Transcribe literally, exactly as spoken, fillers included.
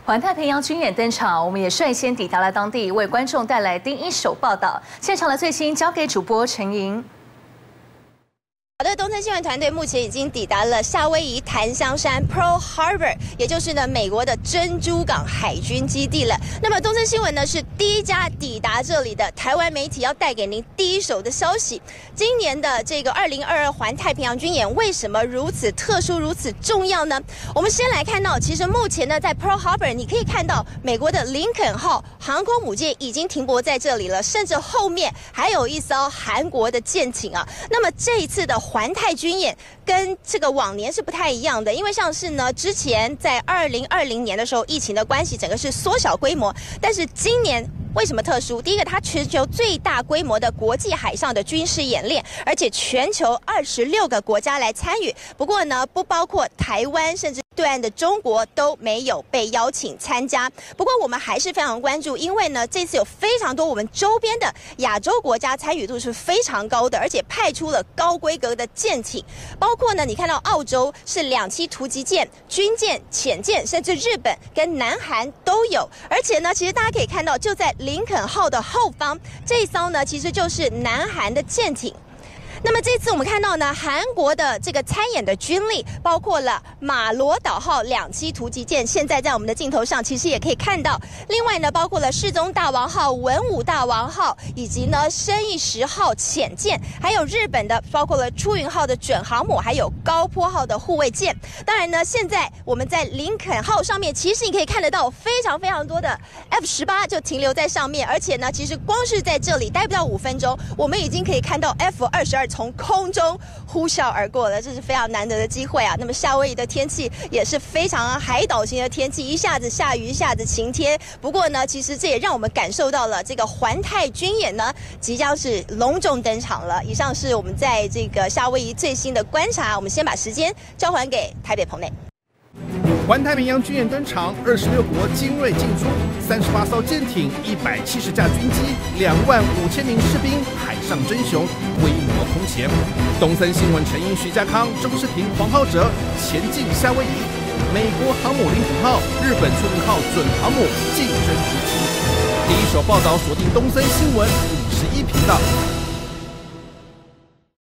环太平洋军演登场，我们也率先抵达了当地，为观众带来第一手报道。现场的最新交给主播陈莹。 好的，东森新闻团队目前已经抵达了夏威夷檀香山 Pearl Harbor， 也就是呢美国的珍珠港海军基地了。那么东森新闻呢是第一家抵达这里的台湾媒体，要带给您第一手的消息。今年的这个二零二二环太平洋军演为什么如此特殊、如此重要呢？我们先来看到，其实目前呢在 Pearl Harbor， 你可以看到美国的林肯号航空母舰已经停泊在这里了，甚至后面还有一艘韩国的舰艇啊。那么这一次的 环太军演跟这个往年是不太一样的，因为像是呢，之前在二零二零年的时候，疫情的关系，整个是缩小规模，但是今年 为什么特殊？第一个，它全球最大规模的国际海上的军事演练，而且全球二十六个国家来参与。不过呢，不包括台湾，甚至对岸的中国都没有被邀请参加。不过我们还是非常关注，因为呢，这次有非常多我们周边的亚洲国家参与度是非常高的，而且派出了高规格的舰艇，包括呢，你看到澳洲是两栖突击舰、军舰、潜舰，甚至日本跟南韩都有。而且呢，其实大家可以看到，就在 林肯号的后方，这一艘呢其实就是南韩的舰艇。 那么这次我们看到呢，韩国的这个参演的军力，包括了马罗岛号两栖突击舰，现在在我们的镜头上其实也可以看到。另外呢，包括了世宗大王号、文武大王号，以及呢生意十号潜舰，还有日本的包括了出云号的准航母，还有高坡号的护卫舰。当然呢，现在我们在林肯号上面，其实你可以看得到非常非常多的 F 十八就停留在上面，而且呢，其实光是在这里待不到五分钟，我们已经可以看到 F 二十二 从空中呼啸而过了，这是非常难得的机会啊！那么夏威夷的天气也是非常海岛型的天气，一下子下雨，一下子晴天。不过呢，其实这也让我们感受到了这个环太军演呢即将是隆重登场了。以上是我们在这个夏威夷最新的观察，我们先把时间交还给台北棚内。 环太平洋军演登场，二十六国精锐进出，三十八艘舰艇，一百七十架军机，两万五千名士兵，海上真雄，规模空前。东森新闻陈英、徐家康、周世平、黄浩哲前进夏威夷，美国航母林肯号、日本出云号准航母竞争之机。第一手报道锁定东森新闻五十一频道。